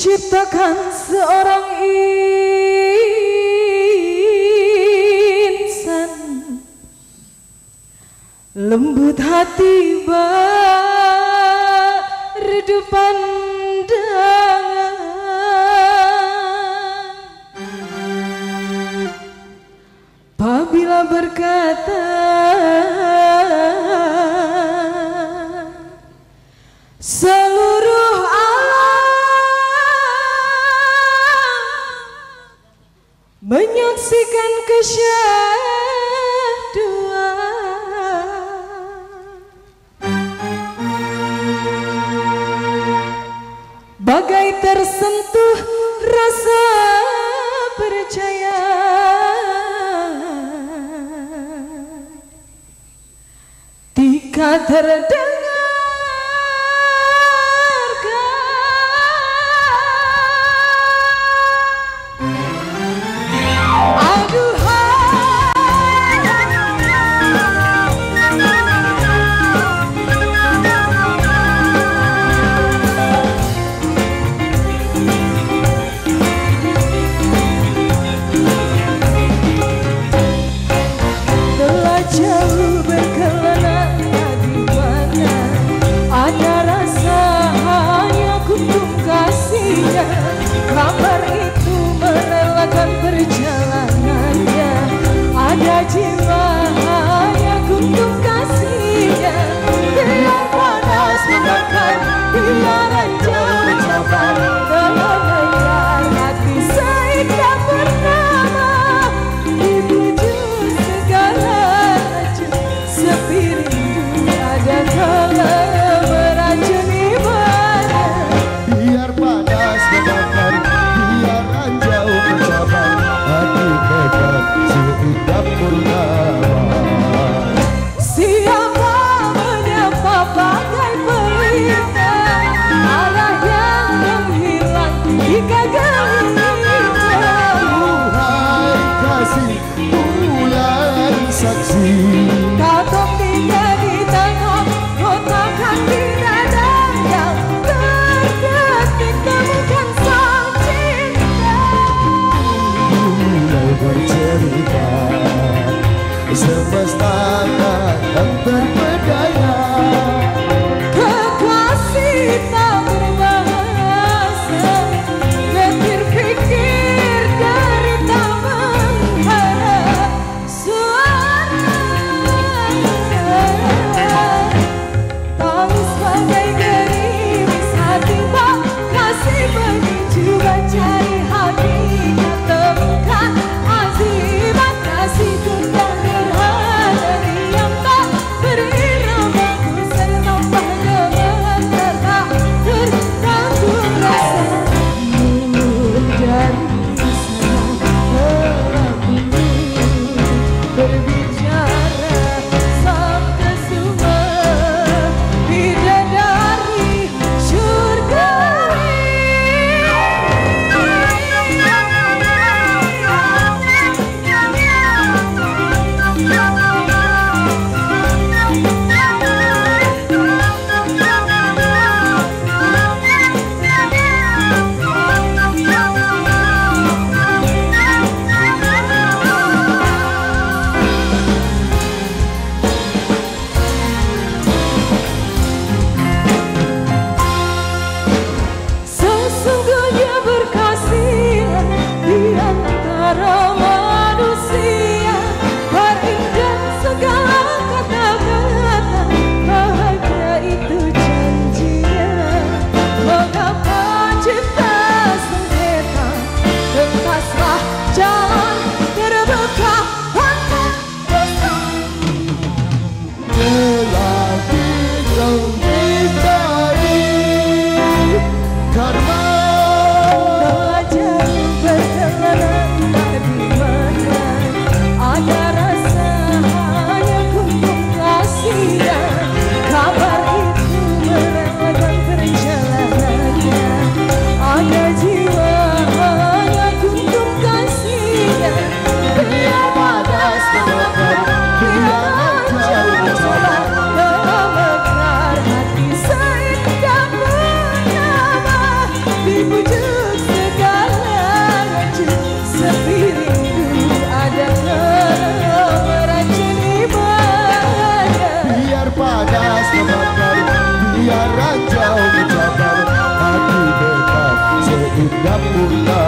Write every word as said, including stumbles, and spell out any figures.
Diciptakan seorang insan lembut hati berdu pandangan, apabila berkata seluruh menyaksikan kesyahduan, bagai tersentuh rasa percaya, tika terdengar jauh berkelana di mana ada rasa hanya kuntum kasihnya. Kabar itu merelakan perjalanannya, ada jiwa hanya kuntum kasihnya. Biar panas membakar, biar ranjau mencabar, dalam layar hati seindah bernama dituju segala sepi rindu ada kala meracuni badan. Biar panas membakar, biar ranjau mencabar, hati tegar seindah purnama. Siapa menyapa bagai pelita, arah yang menghilang di kegelapan. Hai kasih, mulai saksi. Kau tinggal di tengah kotakan di dada yang terdetik temukan sang cinta. Mulai bercerita, semesta akan terpedaya. Kekasih tak berbahasa, getir pikir derita mengharap suara. Tangis bagai gerimis hati bak kasih menuju mencari hatinya, temukan azimat kasih tunda gerhana yang tak berirama, serta dengan tertak tertanggung rasa menjadi sana berbicara sabda suma bidadari syurgawi. biar ranjau mencabar hati beta seindah bulan